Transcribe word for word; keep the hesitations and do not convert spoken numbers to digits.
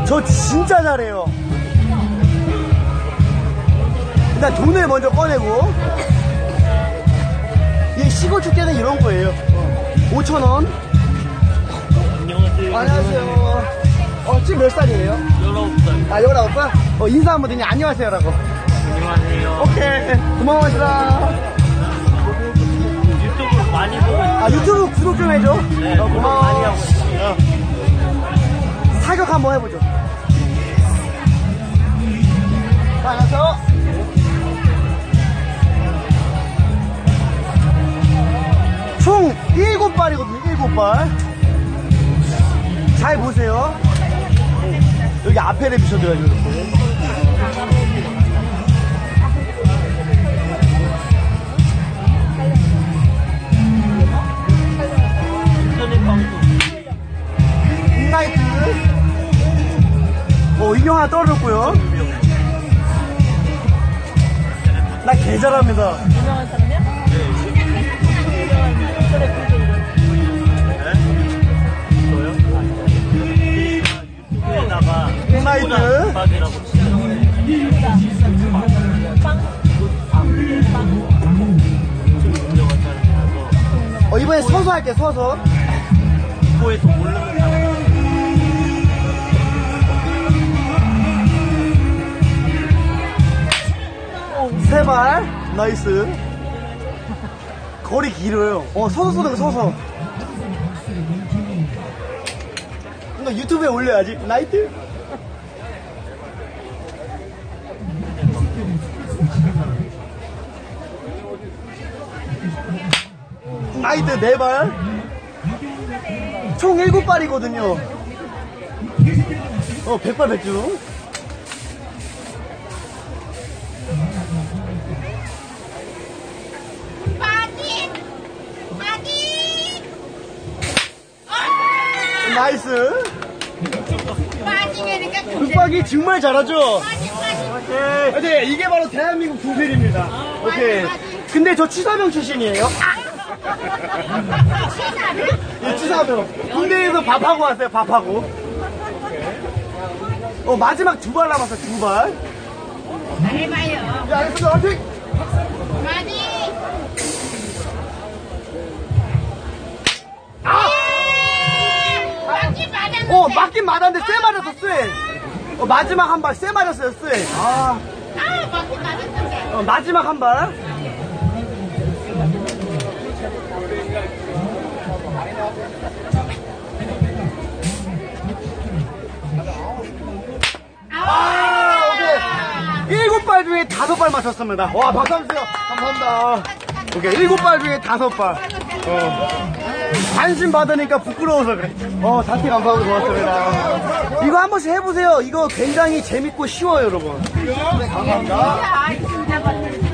저 진짜 잘해요. 일단 돈을 먼저 꺼내고. 이 시골 축제는 이런 거예요. 오천 원. 안녕하세요. 안녕하세요. 어, 지금 몇 살이에요? 열아홉 살. 아, 열아홉 살? 어, 인사 한번 드니 안녕하세요라고. 안녕하세요. 오케이. 고마워하시라. 유튜브 많이 보고 있어요. 아, 유튜브 구독 좀 해줘. 네, 어, 구독 고마워. 많이 하고 있어요. 어. 사격 한번 해보죠. 안녕하세요. 총 일곱 발이거든요, 일곱 발. 잘 보세요. 여기 앞에를 비춰드려야죠, 이렇게. 인터넷 방송. 빅나이트. 어, 인형 하나 떨어졌고요. 나 개 잘합니다. 유명한 사람이야? 유명한 인터넷 저요? 유튜브에다가 빅나이트. 박이라고 치잖아요. 운영한 사람이라서 어, 이번에 서서 할게, 서서. 유튜브에서 모르는 사람. 세 발. 나이스. 거리 길어요. 어, 서서 쏘는 거, 서서. 이거 유튜브에 올려야지. 나이트. 나이트 네 발. 총 일곱 발이거든요. 어, 백 발 백중. 나이스. 극박이 정말 잘하죠? 네, 이게 바로 대한민국 구슬입니다. 오케이. 근데 저 취사병 출신이에요. 예, 취사병. 군대에서 밥하고 왔어요, 밥하고. 어, 마지막 두 발 남았어요, 두 발. 해봐요. 네, 알겠습니다. 화이팅! 많이. 어, 맞긴 맞았는데 쎄 맞았어, 쎄. 어, 마지막 한 발 쎄 맞았어요, 쎄. 아, 아, 맞긴 맞았던데. 어, 마지막 한 발. 아, 오케이. 일곱 발 중에 다섯 발 맞췄습니다. 와, 박수 한번 주세요. 감사합니다. 오케이, 일곱 발 중에 다섯 발. 어. 관심 받으니까 부끄러워서 그래. 어, 단체 감사하고 고맙습니다. 이거 한 번씩 해보세요. 이거 굉장히 재밌고 쉬워요, 여러분. 네, 감사합니다. 아, 진짜 맞네.